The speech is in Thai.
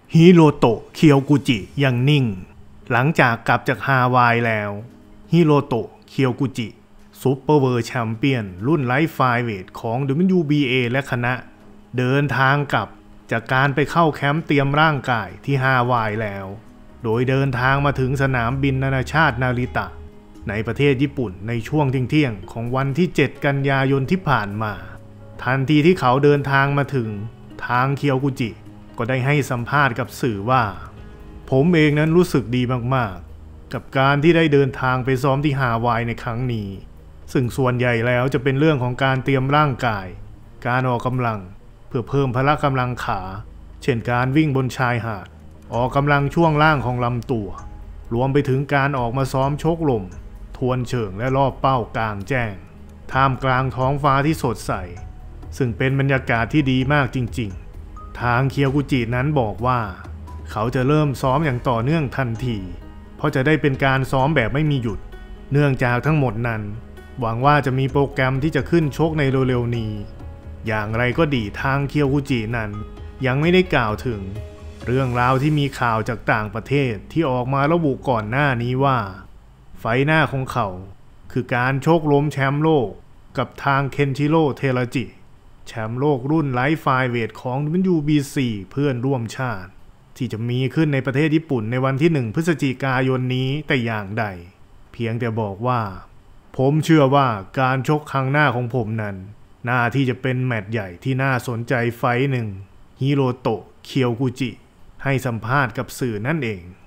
ฮิโรโตะ เคียวกุจิยังนิ่งหลังจากกลับจากฮาวายแล้วฮิโรโตะ เคียวกุจิซุปเปอร์เวิลด์แชมเปี้ยนรุ่นไลท์ไฟเวทของ WBA และคณะเดินทางกลับจากการไปเข้าแคมป์เตรียมร่างกายที่ฮาวายแล้วโดยเดินทางมาถึงสนามบินนานาชาตินาริตะในประเทศญี่ปุ่นในช่วงเที่ยงของวันที่7 กันยายนที่ผ่านมาทันทีที่เขาเดินทางมาถึงทางเคียวกุจิก็ได้ให้สัมภาษณ์กับสื่อว่าผมเองนั้นรู้สึกดีมากๆกับการที่ได้เดินทางไปซ้อมที่ฮาวายในครั้งนี้ซึ่งส่วนใหญ่แล้วจะเป็นเรื่องของการเตรียมร่างกายการออกกำลังเพื่อเพิ่มพละกำลังขาเช่นการวิ่งบนชายหาดออกกำลังช่วงล่างของลำตัวรวมไปถึงการออกมาซ้อมชกลมทวนเชิงและรอบเป้ากลางแจ้งท่ามกลางท้องฟ้าที่สดใสซึ่งเป็นบรรยากาศที่ดีมากจริงๆทางเคียวกุจินั้นบอกว่าเขาจะเริ่มซ้อมอย่างต่อเนื่องทันทีเพราะจะได้เป็นการซ้อมแบบไม่มีหยุดเนื่องจากทั้งหมดนั้นหวังว่าจะมีโปรแกรมที่จะขึ้นชกในเร็วๆนี้อย่างไรก็ดีทางเคียวกุจินั้นยังไม่ได้กล่าวถึงเรื่องราวที่มีข่าวจากต่างประเทศที่ออกมาระบุก่อนหน้านี้ว่าไฟหน้าของเขาคือการชกล้มแชมป์โลกกับทางเคนชิโร่ เทราจิแชมป์โลกรุ่นไลท์ไฟเวทของ WBC เพื่อนร่วมชาติที่จะมีขึ้นในประเทศญี่ปุ่นในวันที่1 พฤศจิกายนนี้แต่อย่างใดเพียงแต่บอกว่าผมเชื่อว่าการชกครั้งหน้าของผมนั้นน่าที่จะเป็นแมตช์ใหญ่ที่น่าสนใจไฟต์หนึ่งฮิโรโตะ เคียวกุจิให้สัมภาษณ์กับสื่อนั่นเอง